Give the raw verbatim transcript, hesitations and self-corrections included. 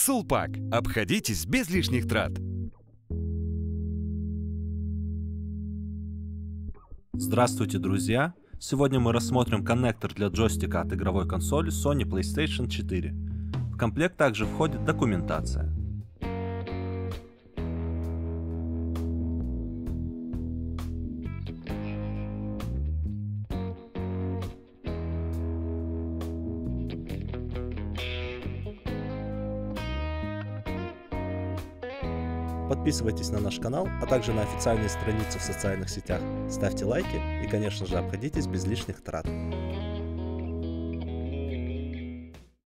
Сулпак. Обходитесь без лишних трат. Здравствуйте, друзья! Сегодня мы рассмотрим коннектор для джойстика от игровой консоли Sony PlayStation четыре. В комплект также входит документация. Подписывайтесь на наш канал, а также на официальные страницы в социальных сетях. Ставьте лайки и, конечно же, обходитесь без лишних трат.